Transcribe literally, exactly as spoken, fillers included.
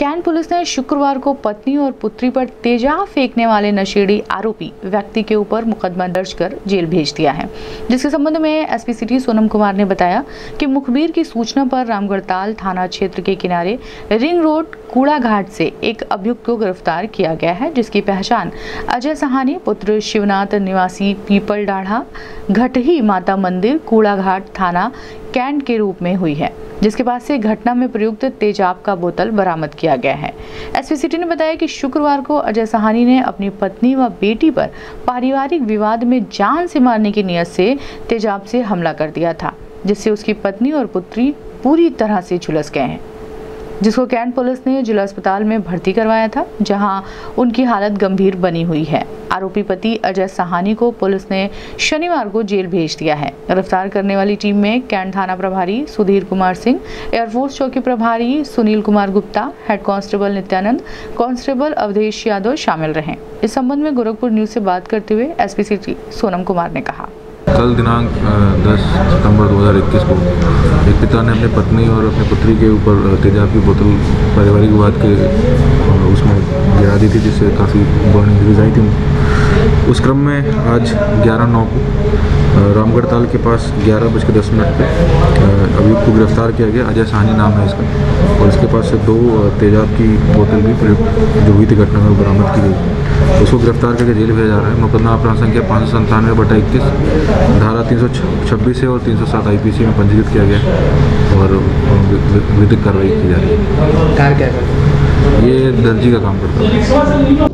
Cantt police ने शुक्रवार को पत्नी और पुत्री पर तेजाब फेंकने वाले नशेड़ी आरोपी व्यक्ति के ऊपर मुकदमा दर्ज कर जेल भेज दिया है। जिसके संबंध में एसपी सिटी सोनम कुमार ने बताया कि मुखबिर की सूचना पर रामगढ़ताल थाना क्षेत्र के किनारे रिंग रोड कूड़ा घाट से एक अभियुक्त को गिरफ्तार किया गया है, जिसकी पहचान अजय सहानी पुत्र शिवनाथ निवासी पीपल डाढ़ा घटही माता मंदिर कूड़ा घाट थाना कैंट के रूप में हुई है, जिसके पास से घटना में प्रयुक्त तेजाब का बोतल बरामद किया गया है। एसपी सिटी ने बताया कि शुक्रवार को अजय सहानी ने अपनी पत्नी व बेटी पर पारिवारिक विवाद में जान से मारने की नियत से तेजाब से हमला कर दिया था, जिससे उसकी पत्नी और पुत्री पूरी तरह से झुलस गए हैं, जिसको कैंट पुलिस ने जिला अस्पताल में भर्ती करवाया था, जहां उनकी हालत गंभीर बनी हुई है। आरोपी पति अजय सहानी को पुलिस ने शनिवार को जेल भेज दिया है। गिरफ्तार करने वाली टीम में कैंट थाना प्रभारी सुधीर कुमार सिंह, एयरफोर्स चौकी प्रभारी Sunil Kumar Gupta, head constable Nityanand, constable Awadhesh Yadav शामिल रहे। इस संबंध में गोरखपुर न्यूज से बात करते हुए एसपी सिटी सोनम कुमार ने कहा, कल दिनांक दस सितंबर दो हज़ार इक्कीस को एक पिता ने अपनी पत्नी और अपनी पुत्री के ऊपर तेजाब की बोतल पारिवारिक विवाद के उसमें गिरा दी थी, जिससे काफ़ी बर्न इंजरीज आई थी। उस क्रम में आज ग्यारह नौ को रामगढ़ताल के पास ग्यारह बज के दस मिनट पर अभियुक्त को गिरफ्तार किया गया। अजय सहानी नाम है इसका, और इसके पास से दो तेजाब की बोतल भी प्रयुक्त जो हुई थी घटना में बरामद की गई। उसको गिरफ्तार करके जेल भेजा जा रहा है। मुकदमा अपराध संख्या पाँच सौ संतानवे बटा इक्कीस धारा तीन सौ छब्बीस है और तीन सौ सात आई पी सी में पंजीकृत किया गया और विधिक कार्रवाई की जा रही है। कार क्या करता है? ये दर्जी का काम करता है।